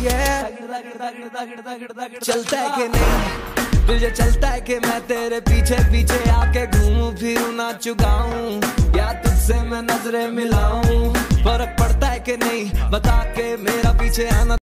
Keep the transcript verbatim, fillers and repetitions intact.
yeah. चलता है कि नहीं तुझे, चलता है कि मैं तेरे पीछे पीछे आके घूमूं फिरूं नाचूं गाऊं, या तुझसे मैं नजरें मिलाऊं, फर्क पड़ता है कि नहीं बता के मेरा पीछे आना।